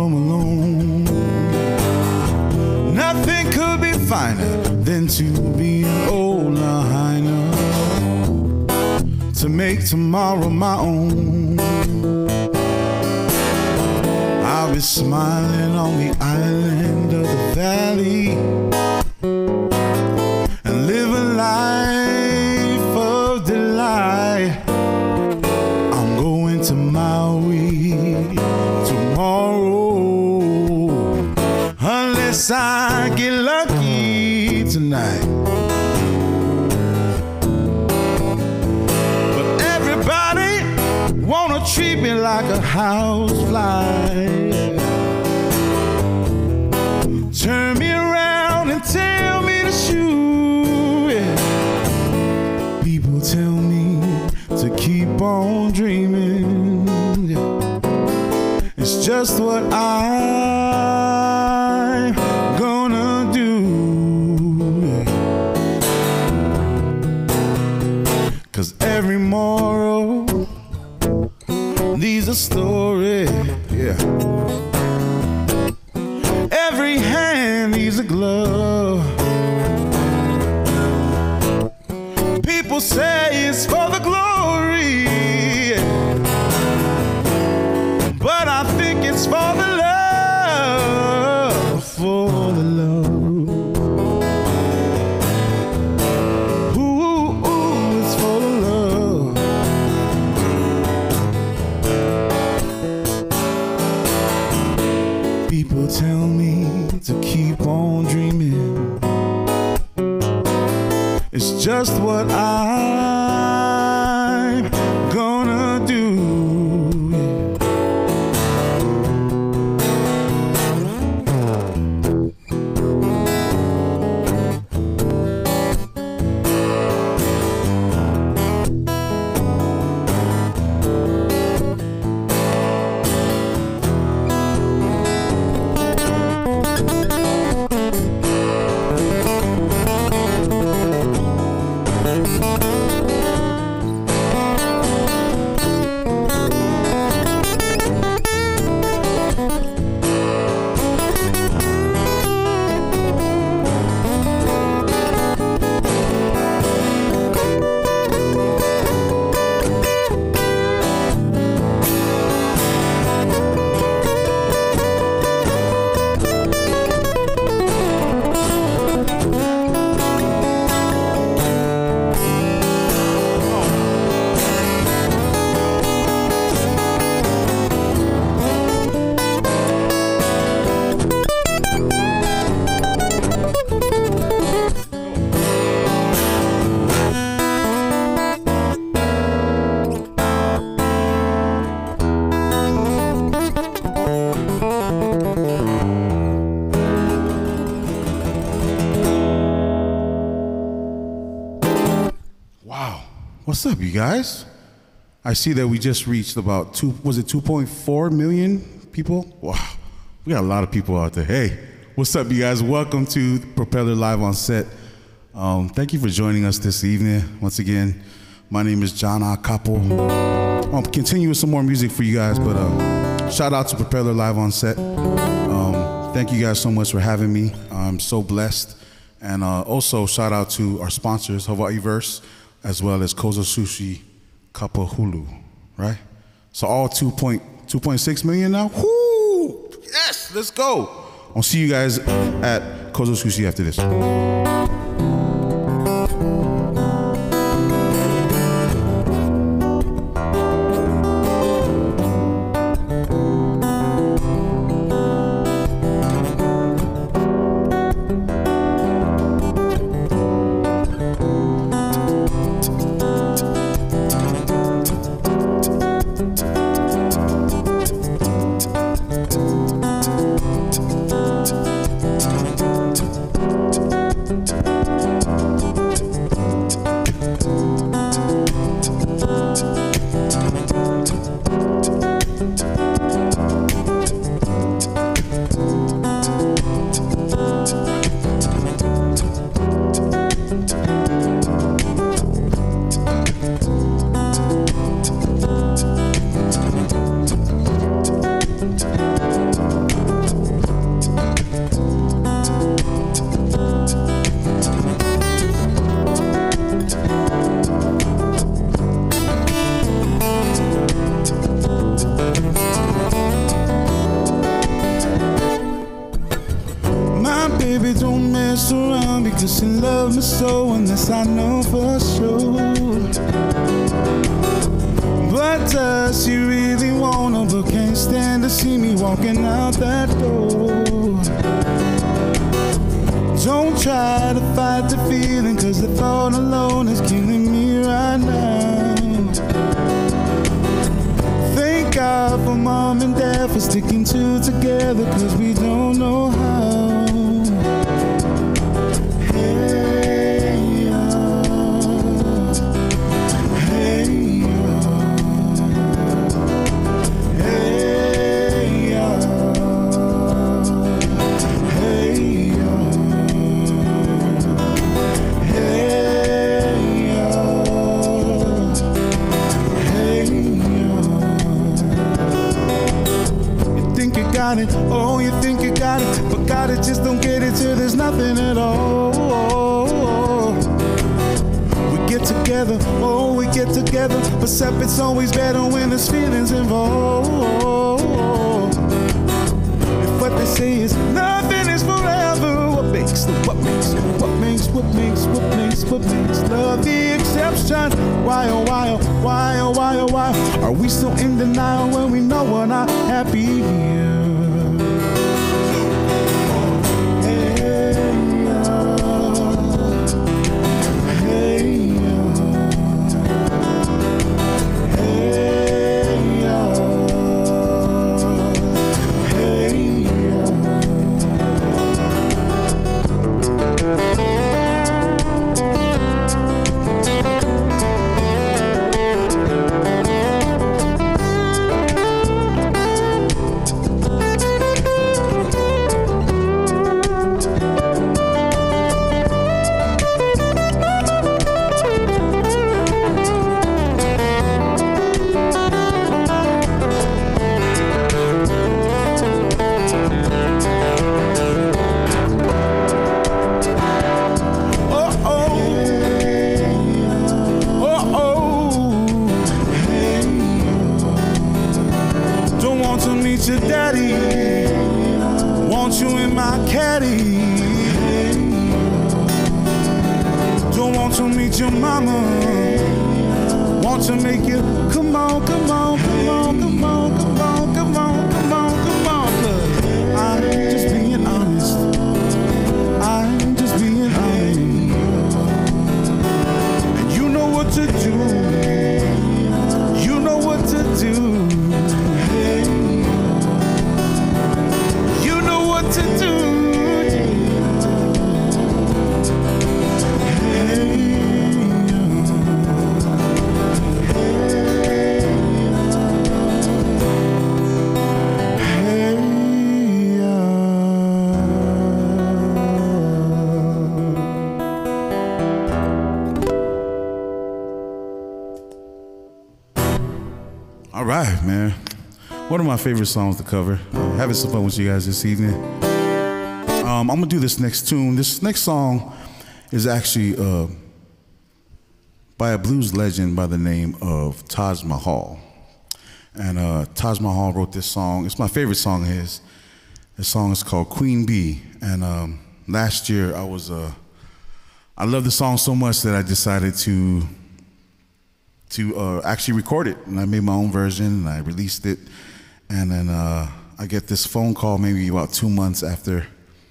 home alone. Nothing could be finer than to be an old Lahaina, to make tomorrow my own. I'll be smiling on the island of the valley and live a life of delight. I'm going to Maui tomorrow, unless I get lucky tonight. But everybody wanna treat me like a housefly. Turn me around and tell me to shoot. Yeah. People tell me to keep on dreaming. Yeah. It's just what I'm gonna do. Yeah. 'Cause every morrow needs a story. Yeah. Every hand needs a glove. People say it's for the glory, but I think it's for the love, for the love. Ooh, it's for the love. People tell me to keep on dreaming. It's just what I'm gonna do. What's up, you guys? I see that we just reached about 2.4 million people? Wow, we got a lot of people out there. Hey, what's up, you guys? Welcome to Propeller Live on Set. Thank you for joining us this evening. Once again, my name is John Akapo. I'll continue with some more music for you guys, but shout out to Propeller Live on Set. Thank you guys so much for having me. I'm so blessed. And also shout out to our sponsors, Hawaii Verse, as well as Kozo Sushi Kapa Hulu, right? So all 2.6 million now? Whoo! Yes, let's go. I'll see you guys at Kozo Sushi after this. mess around because she loves me so, and this I know for sure. But does she really wanna, but can't stand to see me walking out that door? Don't try to fight the feeling, cause the thought alone is killing me right now. Thank God for mom and dad for sticking two together, cause we don't know how. Oh, you think you got it, but got it, just don't get it till there's nothing at all. We get together, oh, we get together, but separate's always better when there's feelings involved. If what they say is nothing is forever, what makes love the exception? Why, oh, why, oh, why, oh, why, oh, why are we so in denial when we know we're not happy here? Your daddy, want you in my caddy. Don't want to meet your mama, want to make you come on, come on, come on, come on, come on, come on, come on, come on. Cause I'm just being honest, I'm just being honest. And you know what to do, you know what to do. To do. All right, man. One of my favorite songs to cover. Having some fun with you guys this evening. I'm gonna do this next tune. This next song is actually by a blues legend by the name of Taj Mahal. And Taj Mahal wrote this song. It's my favorite song of his. The song is called Queen Bee. And last year I loved the song so much that I decided to actually record it. And I made my own version and I released it. And then I get this phone call maybe about 2 months after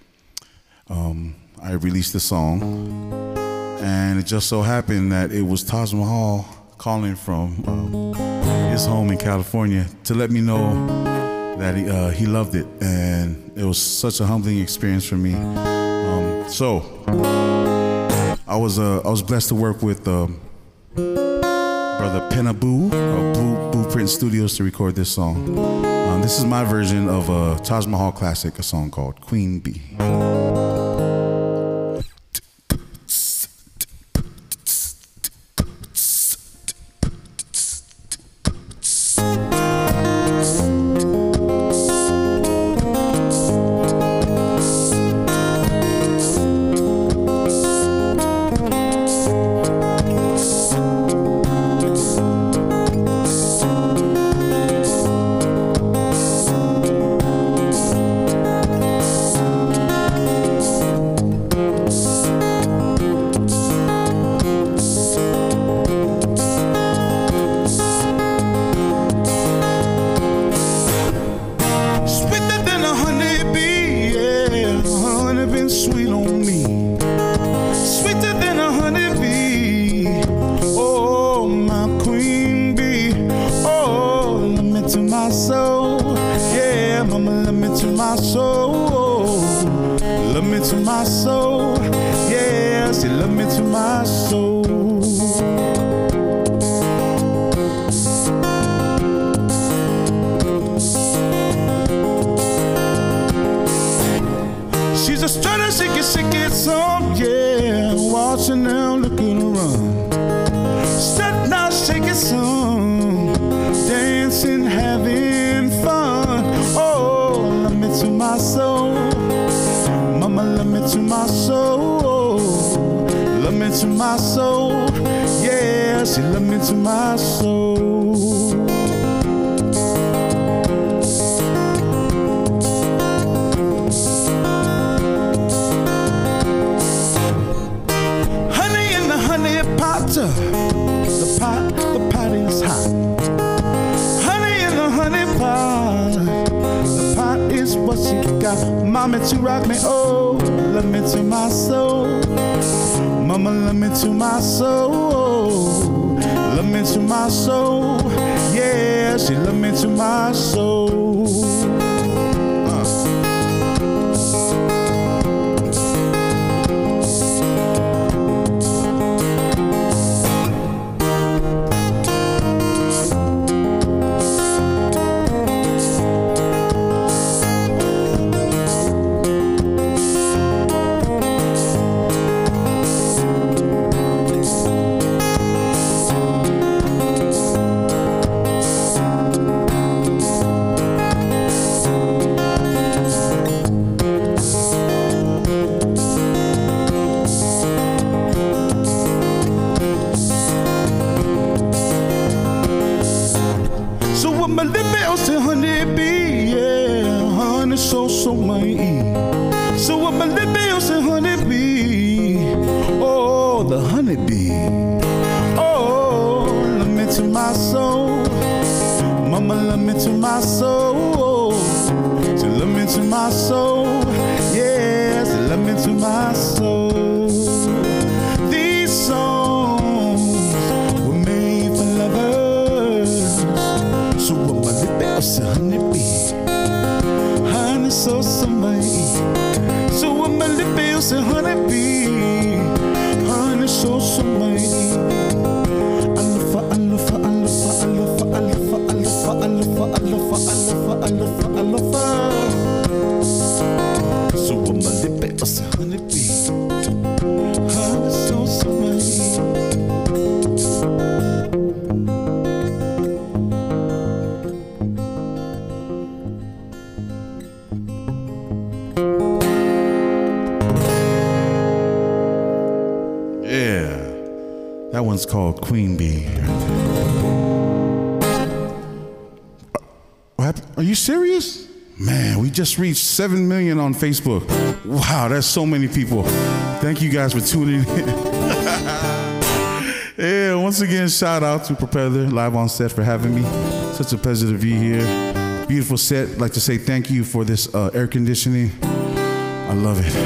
I released the song, and it just so happened that it was Taj Mahal calling from his home in California to let me know that he loved it, and it was such a humbling experience for me. So I was blessed to work with brother Penaboo of Blueprint Studios to record this song. This is my version of a Taj Mahal classic, a song called Queen Bee. to my soul. Love me to my soul. Yeah, she love me to my soul. She's a strutter, she gets on, yeah. Watching now, looking around. Strut now, shake it some. Dancing, having fun. Oh, love me to my soul. Mama, love me to my soul. Love me to my soul. Yeah, she love me to my soul. The pot is hot. Honey in the honey pot. The pot is what she got. Mommy to rock me, oh, love me to my soul. Mama, love me to my soul. Love me to my soul. Yeah, she love me to my soul. My lippy also honey bee, yeah, honey so my e. So what my lippy also honey bee, oh the honey bee, oh love me to my soul, mama love me to my soul, she love me to my soul, yes, she love me to my soul. These songs were made for lovers. So what my lippy also honey bee, honey so my e. So what my lippy also honey bee, honey so my e. I love her, I love her, I love her, I love her, I love her, I love her, I love her, I love her, I love her. So what my lippy also honey bee, honey so my e. That one's called Queen Bee. Are you serious? Man, we just reached 7 million on Facebook. Wow, that's so many people. Thank you guys for tuning in. Yeah, once again, shout out to Propeller Live on Set for having me. Such a pleasure to be here. Beautiful set. I'd like to say thank you for this air conditioning. I love it.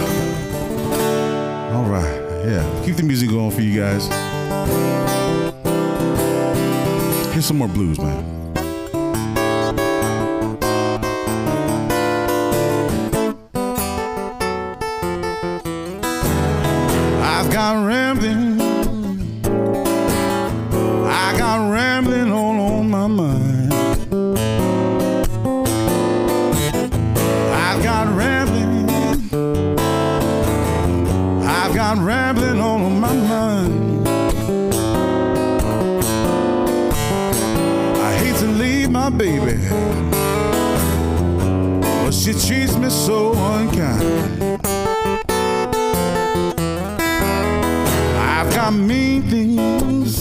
All right. Yeah, keep the music going for you guys. Here's some more blues, man. I've got rambling. I got rambling all on my mind. I've got rambling. I've got rambling all on my mind. I hate to leave my baby, but she treats me so unkind. I've got mean things.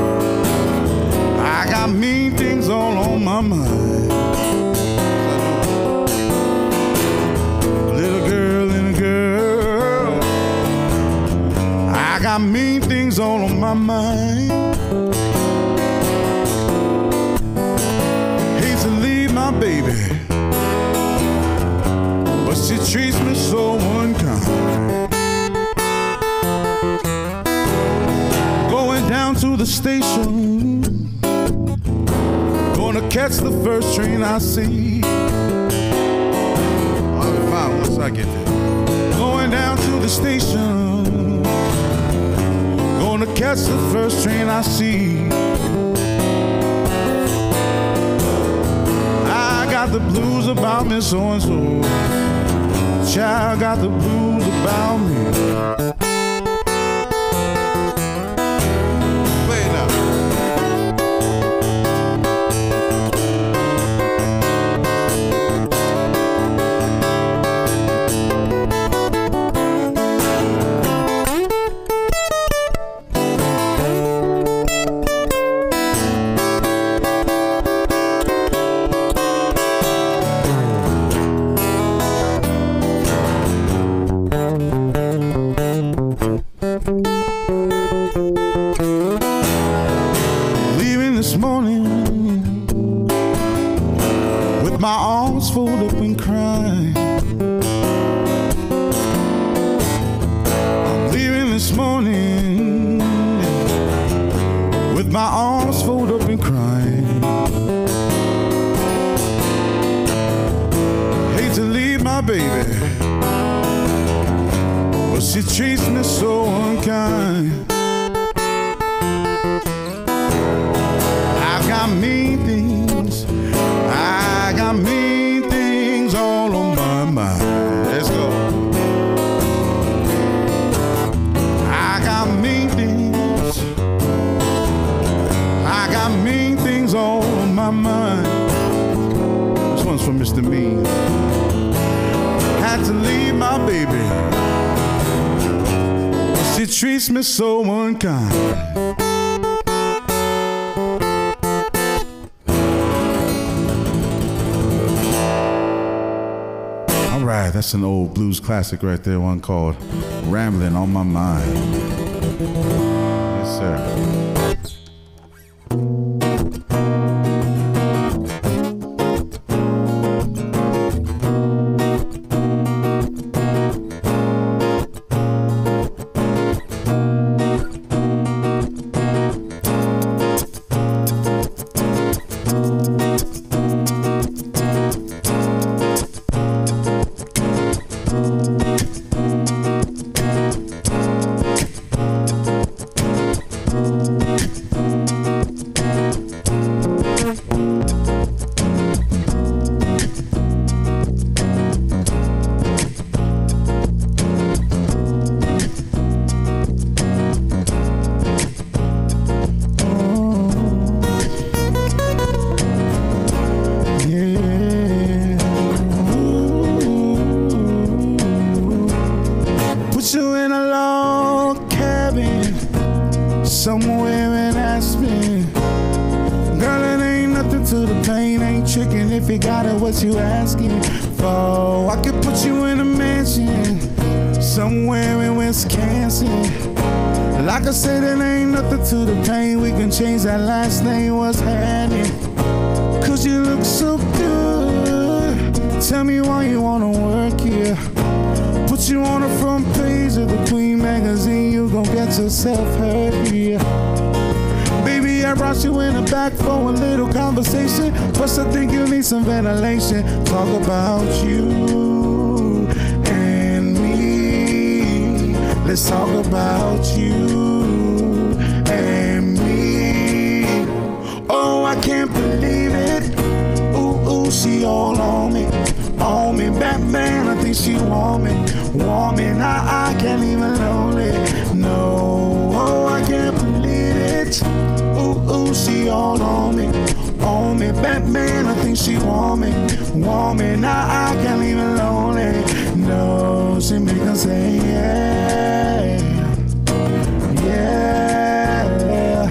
I got mean things all on my mind. Little girl, I got mean things all on my mind. Hate to leave my baby, but she treats me so unkind. Going down to the station, gonna catch the first train I see. I get there. Going down to the station, gonna catch the first train I see. I got the blues about me so-and-so. Child got the blues about me. Play it now. Leaving this morning with my arms folded up and crying. I'm leaving this morning with my arms folded up and crying. Hate to leave my baby, but she treats me so unkind. I got mean things, I got mean things all on my mind. Let's go. I got mean things, I got mean things all on my mind. This one's from Mr. Mean. Had to leave my baby, she treats me so unkind. All right, that's an old blues classic right there, one called Rambling on My Mind. Yes, sir. Put you in a log cabin somewhere in Aspen. Girl, it ain't nothing to the pain, ain't tricking if you got it, what you asking for. I could put you in a mansion somewhere in Wisconsin. Like I said, it ain't nothing to the pain, we can change that last name, what's happening? Cause you look so good, tell me why you wanna work here. Put you on the front page of the Queen magazine, you gon' get yourself hurt here. Baby, I brought you in the back for a little conversation. Plus I think you need some ventilation. Talk about you and me. Let's talk about you and me. Oh, I can't believe it. Ooh, ooh, she all on me. On me, Batman, I think she want me. I can't even lonely. No, oh, I can't believe it. Ooh, ooh, she all on me. On me, Batman, I think she want me. I can't even lonely. No, she make her say yeah, yeah,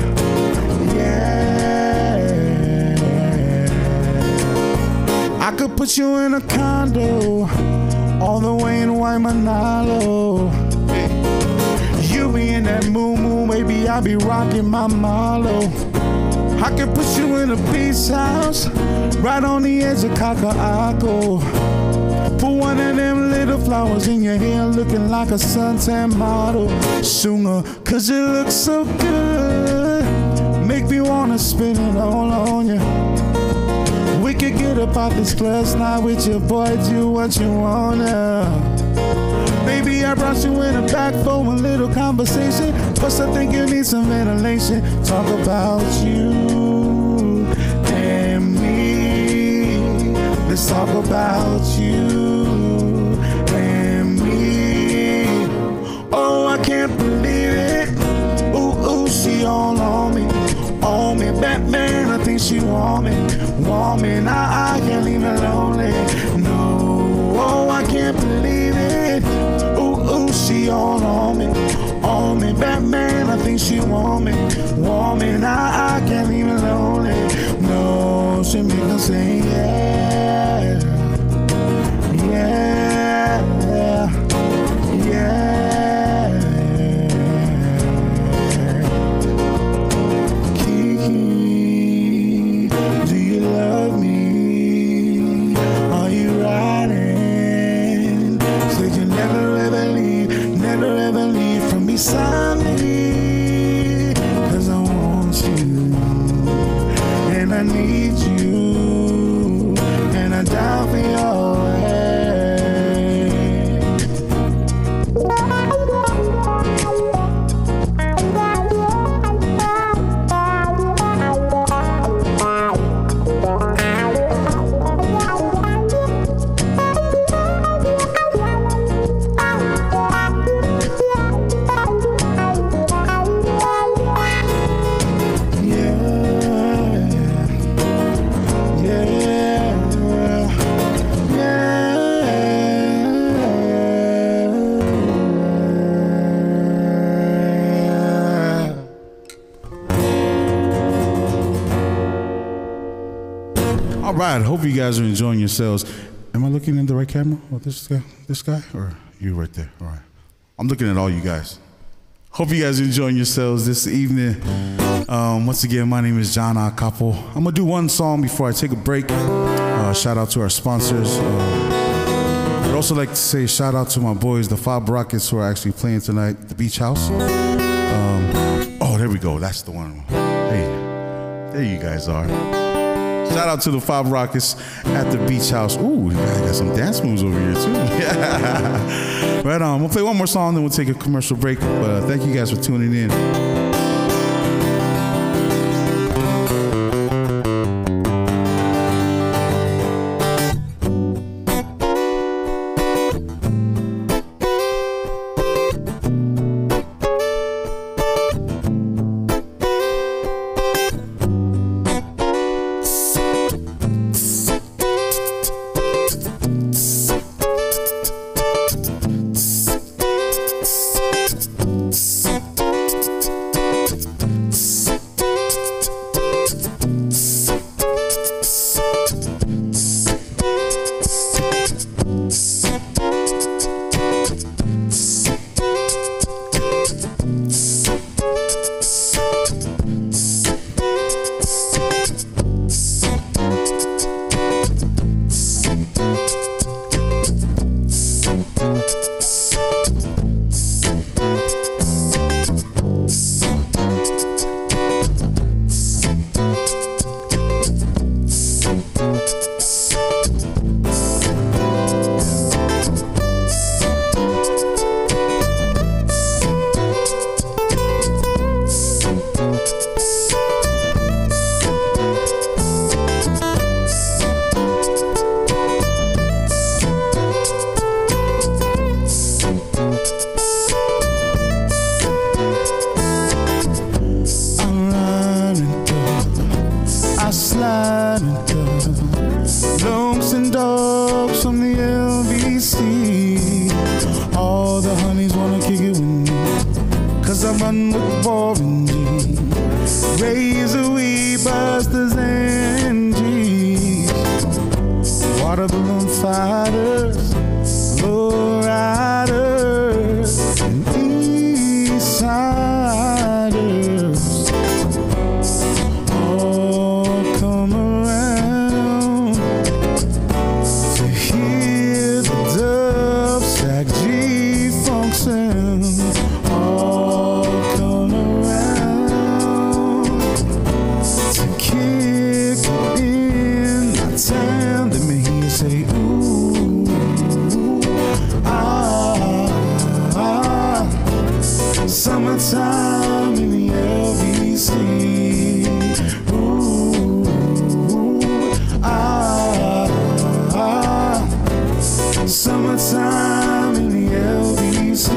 yeah. I could put you in a condo all the way in Waimanalo. You be in that moo-moo, baby, I be rocking my Marlo. I can put you in a beach house right on the edge of Kaka'ako. Put one of them little flowers in your hair, looking like a suntan model. Sooner, cause it looks so good, make me wanna spin it all on you. We could get up out this club, not with your boy, do what you wanna. Baby, I brought you in the back for a little conversation. Plus, I think you need some ventilation. Talk about you and me. Let's talk about you and me. Oh, I can't believe it. Ooh, ooh, she all on me. On me, Batman, I think she want me. Want me, now I can't leave her lonely. No, oh, I can't believe it. Ooh, ooh, she all on me. On me, Batman, I think she want me. Want me, now I can't leave her lonely. No, she make her say yeah. Yeah, yeah. Beside me, 'cause I want you, and I need you, and I die for your All right, hope you guys are enjoying yourselves. Am I looking in the right camera? Oh, this guy, or you right there? All right, I'm looking at all you guys. Hope you guys are enjoying yourselves this evening. Once again, my name is John Akapo. I'm gonna do one song before I take a break. Shout out to our sponsors. I'd also like to say shout out to my boys, the Five Rockets, who are actually playing tonight at the Beach House. Oh, there we go. That's the one. Hey, there you guys are. Shout out to the Five Rockets at the Beach House. Ooh, I got some dance moves over here too. Yeah. Right on. We'll play one more song, then we'll take a commercial break. But thank you guys for tuning in. Summertime in the LBC. Ooh, summertime in the LBC.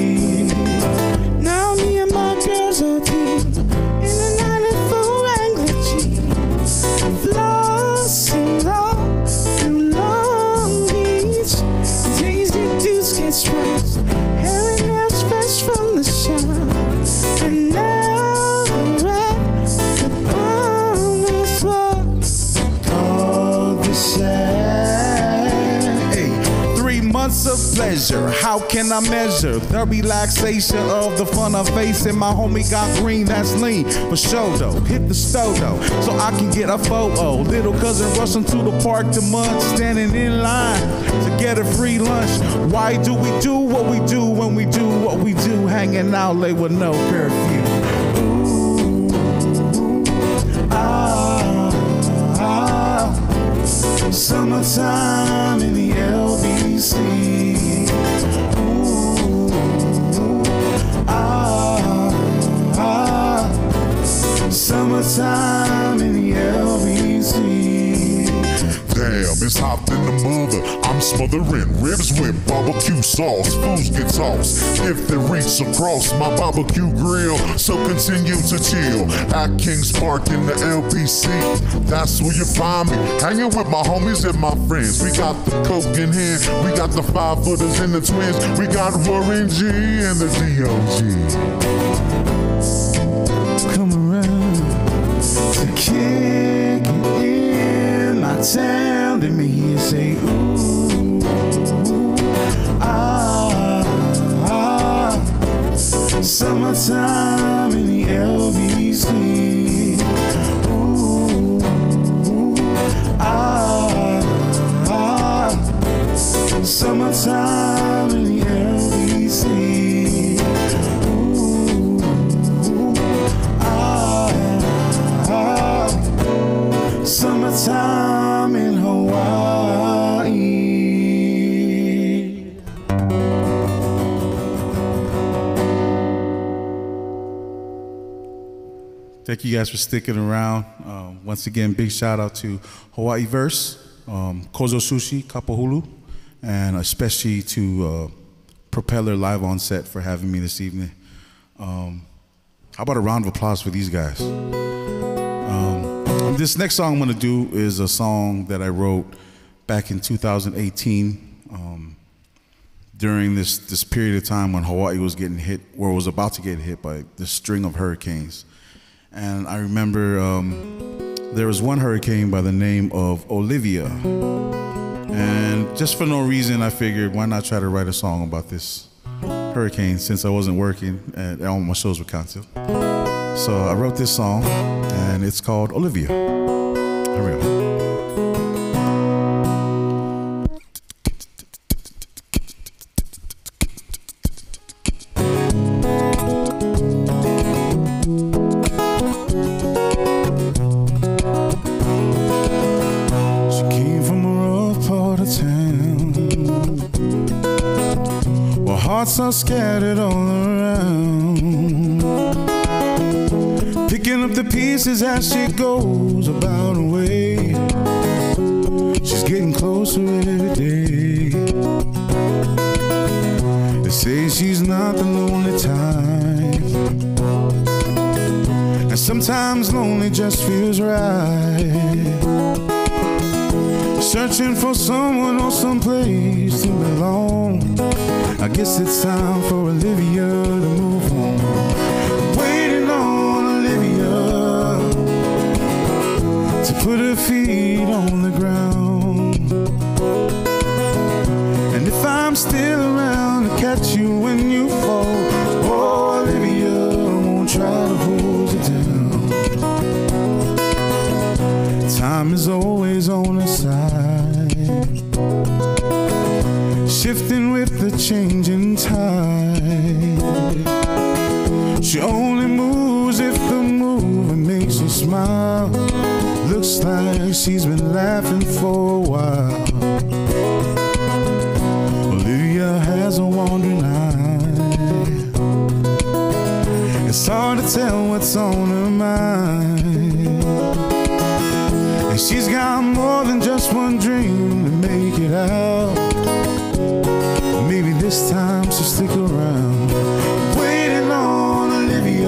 Now me and my girls are deep in the 94 Wrangler Jeep, flossing all through Long Beach. Daisy dudes get stressed, hair and nails fresh from the shop, and now they're at the promised land called the sand. Hey, 3 months of pleasure, how can I measure the relaxation of the fun I'm facing? My homie got green, that's lean for show though. Hit the stove though, so I can get a photo. Little cousin rushing to the park to munch, standing in line to get a free lunch. Why do we do what we do when we do what we do? Hanging out late with no curfew. Ooh, summertime in the LBC. Summertime in the LBC. Damn, it's hot in the mother. I'm smothering ribs with barbecue sauce. Fools get tossed if they reach across my barbecue grill. So continue to chill at King's Park in the LBC. That's where you find me, hanging with my homies and my friends. We got the coke in hand, we got the 5-footers and the twins. We got Warren G and the DOG. Come around to kick it in my town. Let me hear you say ooh, summertime in the LBC. Ooh, summertime in the LBC. Summertime in Hawaii. Thank you guys for sticking around. Once again, big shout out to Hawaii Verse, Kozo Sushi, Kapahulu, and especially to Propeller Live on Set for having me this evening. How about a round of applause for these guys? This next song I'm gonna do is a song that I wrote back in 2018 during this period of time when Hawaii was getting hit, or was about to get hit by this string of hurricanes. And I remember there was one hurricane by the name of Olivia. And just for no reason, I figured, why not try to write a song about this hurricane since I wasn't working and all my shows were canceled. So I wrote this song, and it's called Olivia. Here we go. She came from a rough part of town, where hearts are scattered all around, picking up the pieces as she goes about her way. She's getting closer every day. They say she's not the lonely type, and sometimes lonely just feels right. Searching for someone or someplace to belong. I guess it's time for Olivia to move on. Waiting on Olivia to put her feet on the ground. And if I'm still around to catch you when you fall, oh Olivia, I won't try to hold you down. Time is always on her side, shifting with the changing tide. She only moves if the movement makes her smile. Looks like she's been laughing for a while. Olivia has a wandering eye, what's on her mind. And she's got more than just one dream to make it out. Maybe this time she'll stick around. Waiting on Olivia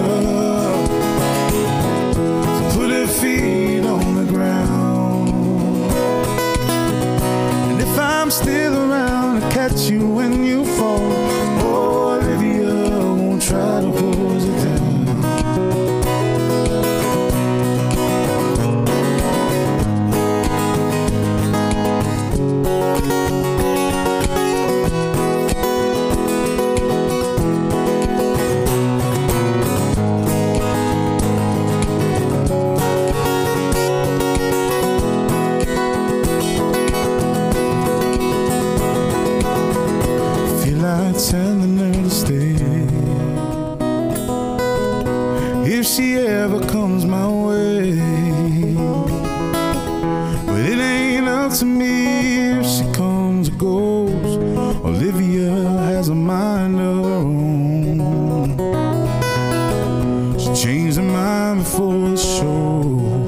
to put her feet on the ground. And if I'm still around to catch you when you fall, oh, Olivia won't try to hold you down. Telling her to stay if she ever comes my way, but it ain't up to me if she comes or goes. Olivia has a mind of her own. She changed her mind before the show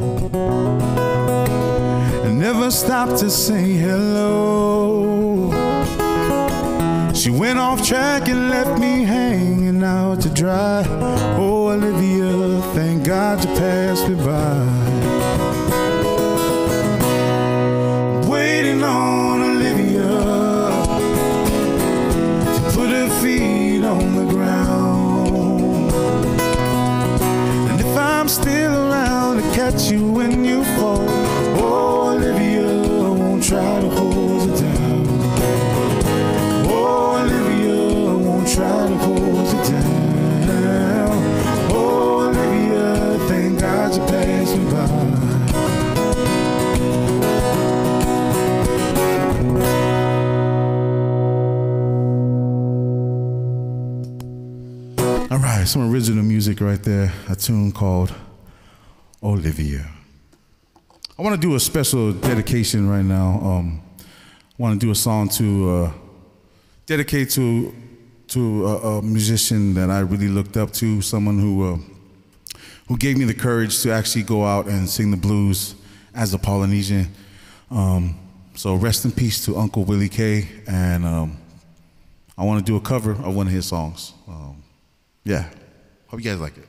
and never stopped to say hello. She went off track and left me hanging out to dry. Oh, Olivia, thank God you passed me by. Waiting on Olivia to put her feet on the ground. And if I'm still around to catch you when you fall, oh, Olivia won't try to hold you down. Try to hold you down. Oh, Olivia, thank God you passed me by. All right, some original music right there, a tune called Olivia. I want to do a special dedication right now. I want to do a song to dedicate to a musician that I really looked up to, someone who gave me the courage to actually go out and sing the blues as a Polynesian. So rest in peace to Uncle Willie K. And I want to do a cover of one of his songs. Yeah, hope you guys like it.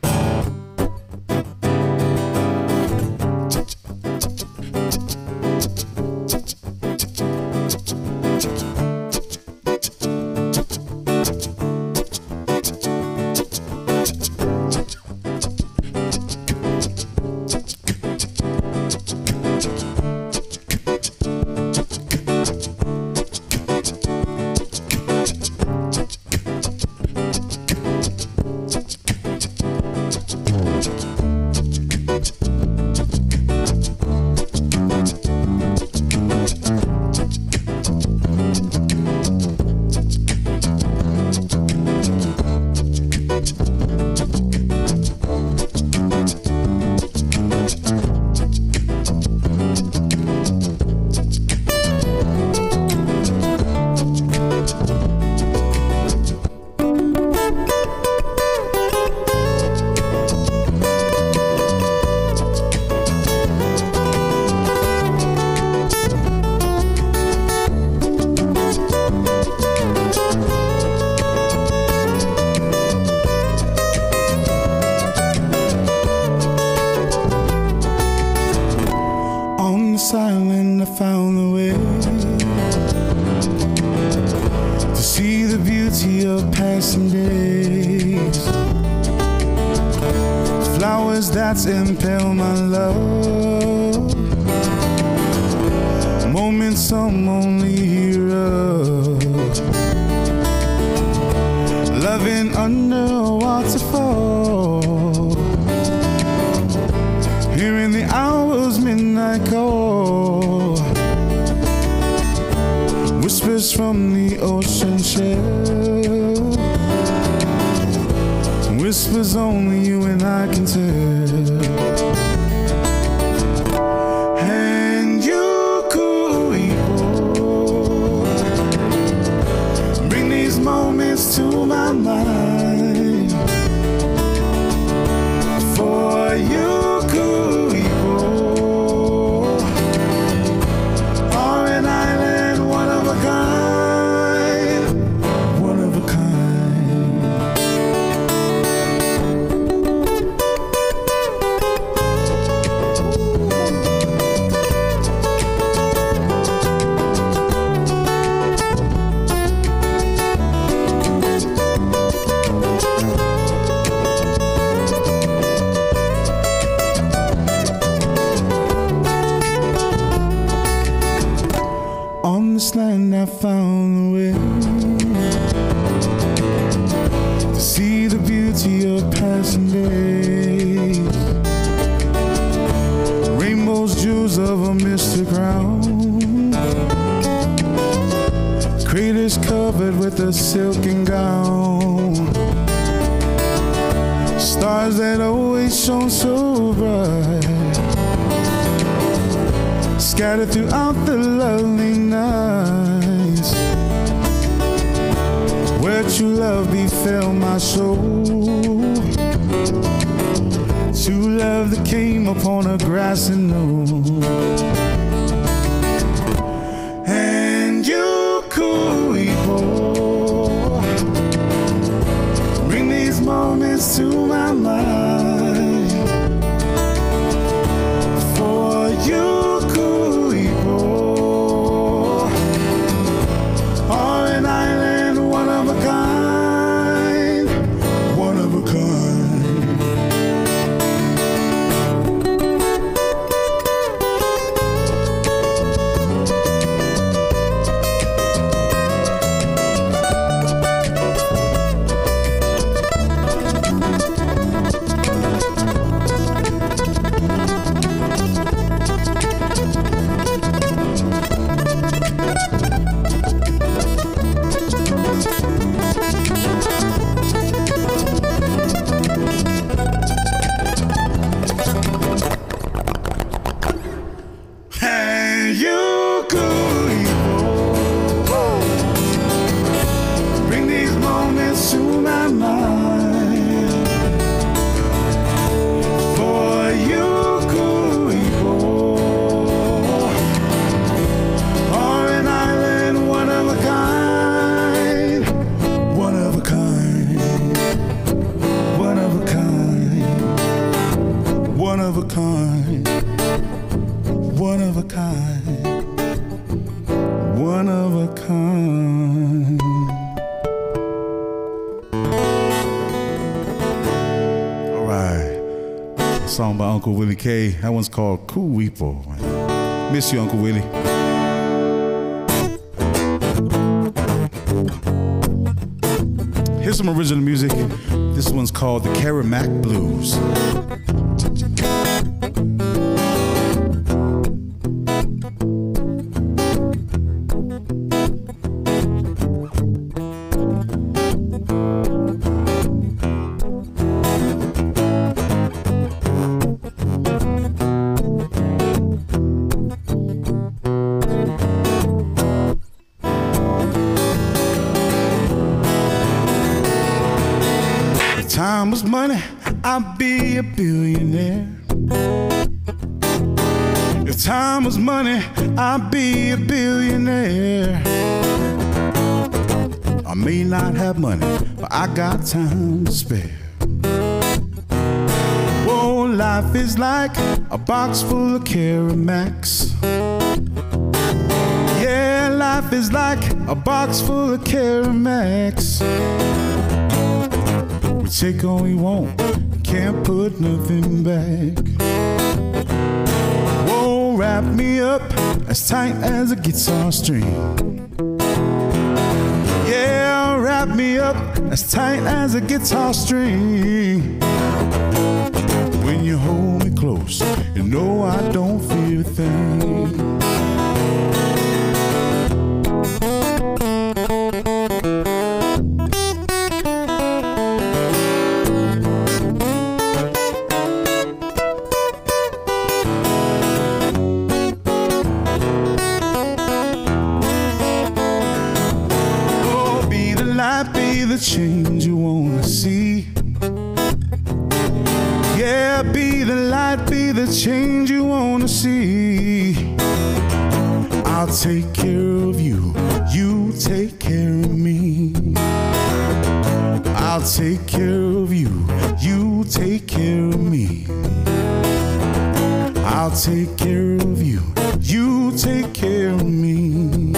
Silent, I found the way to see the beauty of passing days, flowers that impel my love, moments I'm only hear of, loving under a waterfall, hearing the hours midnight call, whispers from the ocean shell, whispers only you and I can tell. And you could bring these moments to my mind. For covered with a silken gown. Stars that always shone so bright, scattered throughout the lovely nights, where true love befell my soul. True love that came upon a grassy knoll. And you, cool people, bring these moments to my mind. For you, cool people, are an island one of a kind, one of a kind. One of a kind, one of a kind, one of a kind. All right, song by Uncle Willie K. That one's called Cool Weepo. Miss you, Uncle Willie. Here's some original music. This one's called the Caramac Blues. Time was money, I'd be a billionaire. If time was money, I'd be a billionaire. I may not have money, but I got time to spare. Whoa, life is like a box full of Caramacs. Yeah, life is like a box full of Caramacs. We take all we want, can't put nothing back. Whoa, wrap me up as tight as a guitar string. Yeah, wrap me up as tight as a guitar string. When you hold me close, you know I don't fear a thing. Be the change you wanna see. Yeah, be the light, be the change you wanna see. I'll take care of you, you take care of me. I'll take care of you, you take care of me. I'll take care of you, you take care of me.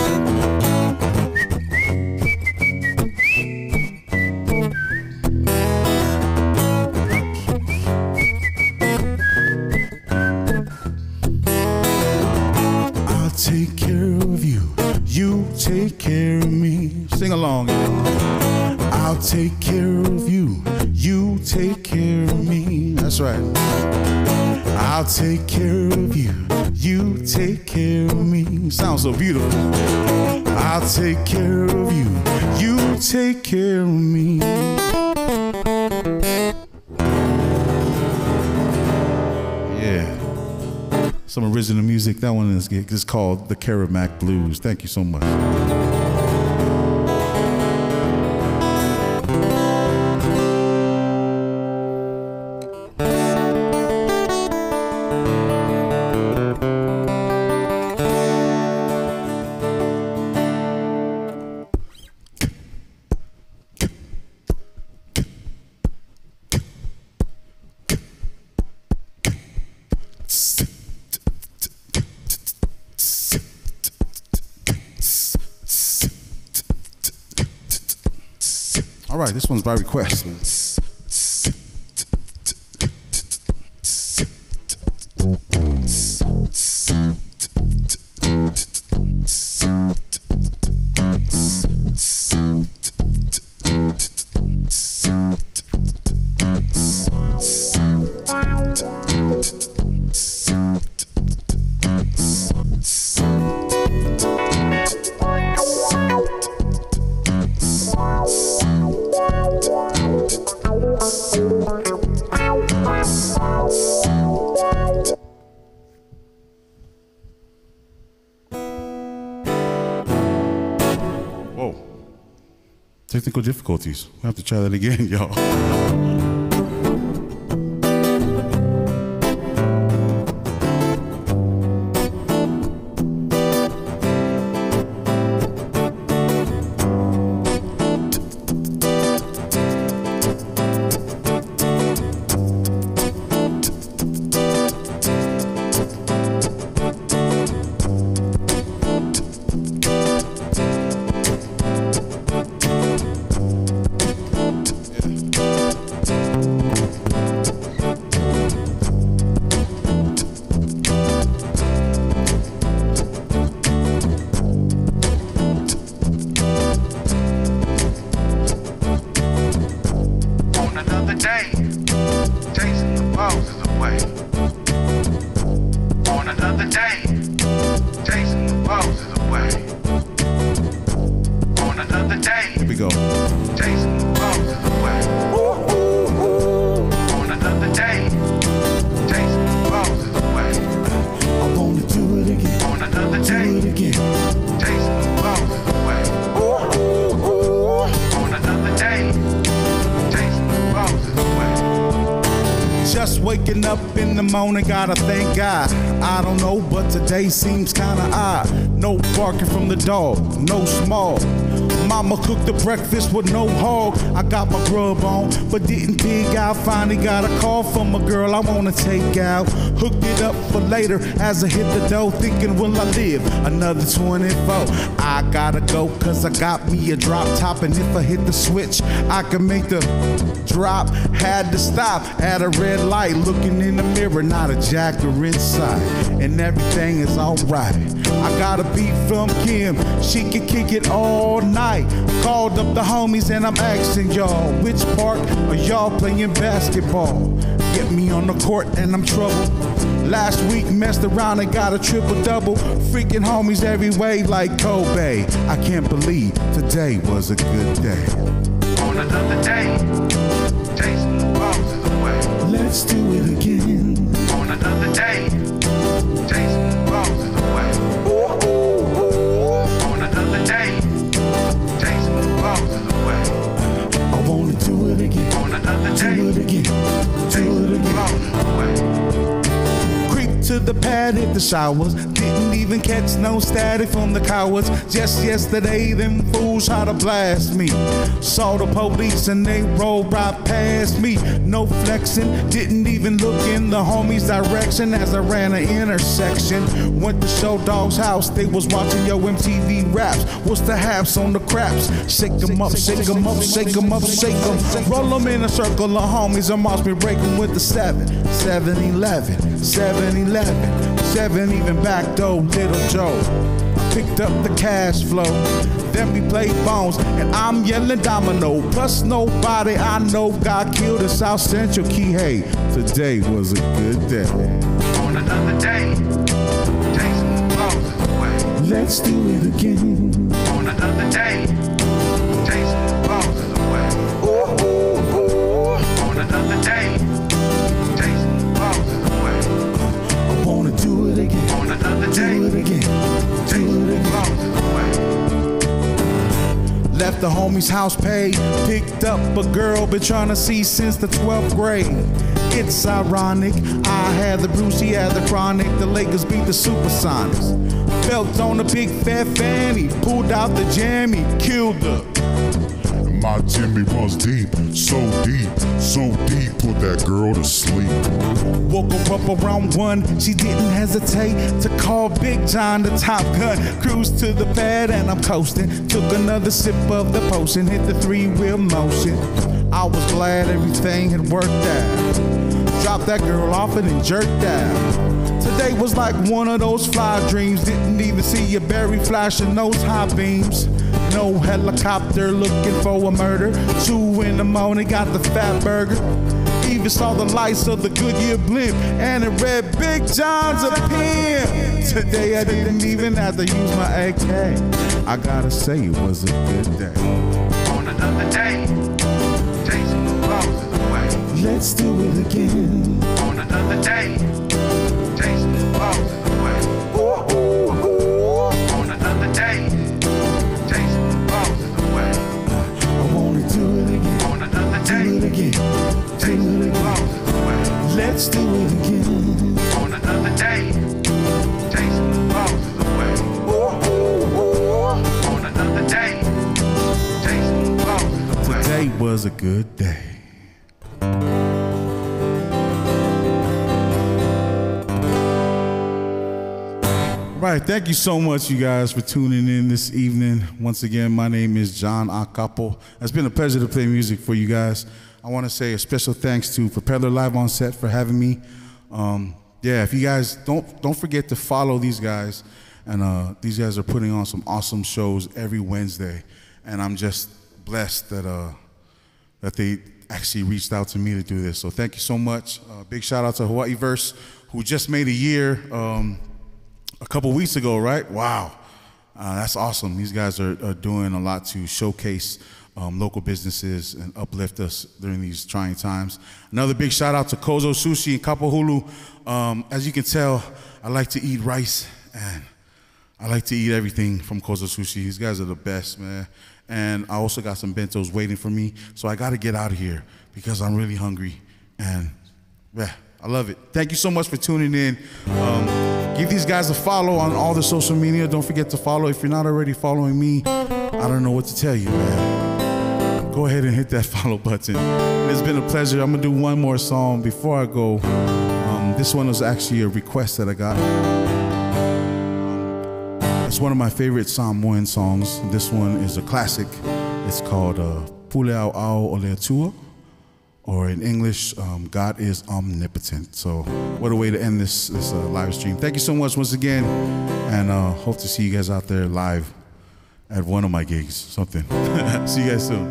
Take care of you, you take care of me. Sing along. I'll take care of you, you take care of me. That's right. I'll take care of you, you take care of me. Sounds so beautiful. I'll take care of you, you take care of me. Yeah. Some original music. That one is called the Caramac Blues. Thank you so much. All right, this one's by request. Whoa. Technical difficulties. We'll have to try that again, y'all. Waking up in the morning, gotta thank God. I don't know, but today seems kinda odd. No barking from the dog, no small. Mama cooked the breakfast with no hog. I got my grub on, but didn't dig out. Finally got a call from a girl I wanna take out. Hooked it up for later as I hit the dough, thinking will I live another 24. I gotta go cause I got me a drop top, and if I hit the switch, I can make the drop. Had to stop at a red light, looking in the mirror, not a jacker inside, and everything is alright. I got a beat from Kim, she can kick it all night. Called up the homies and I'm asking y'all, which park are y'all playing basketball? Get me on the court and I'm trouble. Last week messed around and got a triple-double. Freaking homies every way like Kobe. I can't believe today was a good day. On another day, chasing the roses away. Let's do it again. On another day, chasing the roses away. On another day, chasing the roses away. I wanna do it again. On another day, do it again. Do it again. Creep to the pad, hit the showers. Didn't even catch no static from the cowards. Just yesterday, them fools tried to blast me. Saw the police and they rolled right past me. No flexing, didn't even look in the homies' direction as I ran an intersection. Went to Show Dog's house, they was watching yo MTV raps. What's the haps on the craps? Shake 'em up, shake 'em up, shake 'em up, shake 'em. Roll 'em in a circle of homies and watch me break 'em with the 7-11, 7-11, 7 even back though, Little Joe. picked up the cash flow. Then we played phones, and I'm yelling domino. Plus nobody I know got killed in South Central Key. Hey, today was a good day. On another day, Jason Roses away. Let's do it again. On another day, Jason Roses away. Ooh, ooh, ooh. On another day, Jason Roses away. I wanna do it again. On another day, Do it again. Do it again. Roses away. Left the homie's house paid, picked up a girl been trying to see since the 12th grade. It's ironic, I had the Bruce, he had the chronic. The Lakers beat the Supersonics. Felt on a big fat fanny, pulled out the jammy, killed her. My Jimmy was deep, so deep, put that girl to sleep. Woke her up around 1, she didn't hesitate to call Big John the Top Gun. Cruised to the pad and I'm coasting. Took another sip of the potion, hit the 3-wheel motion. I was glad everything had worked out. Dropped that girl off and then jerked out. Today was like one of those fly dreams. Didn't even see a berry flashing those high beams. No helicopter looking for a murder. 2 in the morning, got the fat burger. Even saw the lights of the Goodyear blimp, and it read Big John's a pimp. Today I didn't even have to use my AK. I gotta say it was a good day. On another day, Jason Roses away. Let's do it again. On another day, Jason Roses away. Ooh, ooh, ooh. On another day, Jason Roses away. I wanna do it again. On another Do it day, again. Do Jason it again. Roses away. Let's do it again. On another day, Jason Roses away. Ooh, ooh, ooh. On another day, Jason Roses away. Today was a good day. Right, thank you so much, you guys, for tuning in this evening. Once again, my name is John Acapo. It's been a pleasure to play music for you guys. I want to say a special thanks to Propeller Live on Set for having me. Yeah, if you guys don't forget to follow these guys, and these guys are putting on some awesome shows every Wednesday, and I'm just blessed that that they actually reached out to me to do this. So thank you so much. Big shout out to Hawaii Verse, who just made a year a couple weeks ago, right? Wow, that's awesome. These guys are doing a lot to showcase local businesses and uplift us during these trying times. Another big shout out to Kozo Sushi in Kapahulu. As you can tell, I like to eat rice and I like to eat everything from Kozo Sushi. These guys are the best, man. And I also got some bentos waiting for me, so I got to get out of here because I'm really hungry. And yeah, I love it. Thank you so much for tuning in. Give these guys a follow on all the social media. Don't forget to follow. If you're not already following me, I don't know what to tell you, man. Go ahead and hit that follow button. It's been a pleasure. I'm gonna do one more song before I go. This one was actually a request that I got. It's one of my favorite Samoan songs. This one is a classic. It's called Pule Au Au Ole Atua, or in English, God is omnipotent. So what a way to end this live stream. Thank you so much once again, and hope to see you guys out there live at one of my gigs, something. See you guys soon.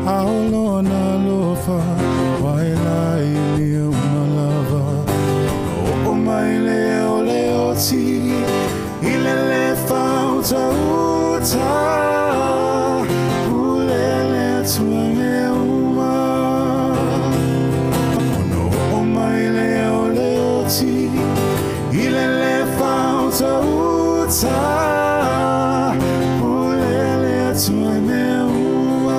Aolona lofa, waila ili umalava. O maile ole oti, ilele fauta uta. Ulele tuame uma. O maile ole oti, ilele fauta uta. Ulele tuame uma.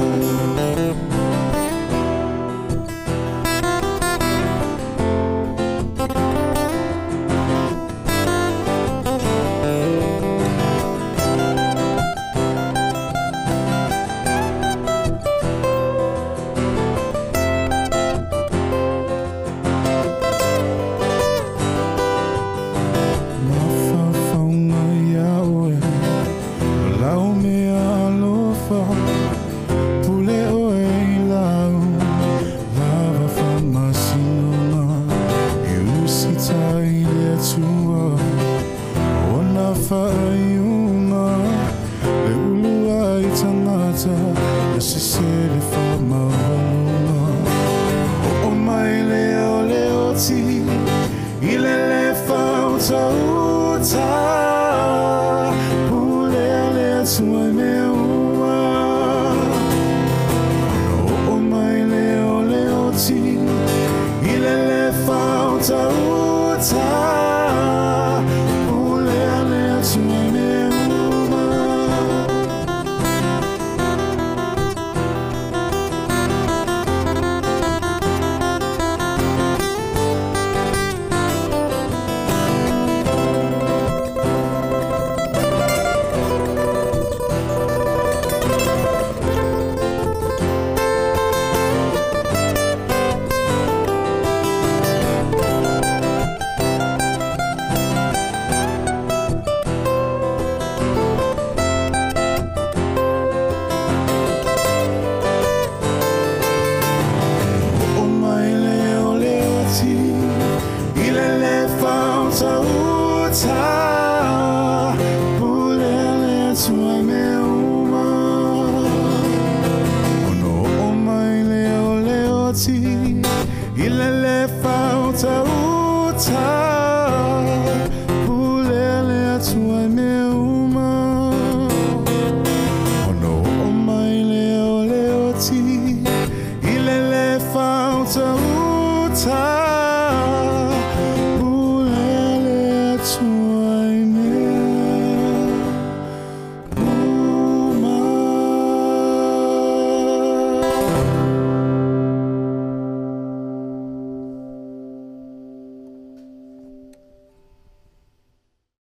Ilele fauta uta, ulele atuame uma. Ono omaile ole oti, ilele fauta uta, ulele atuame.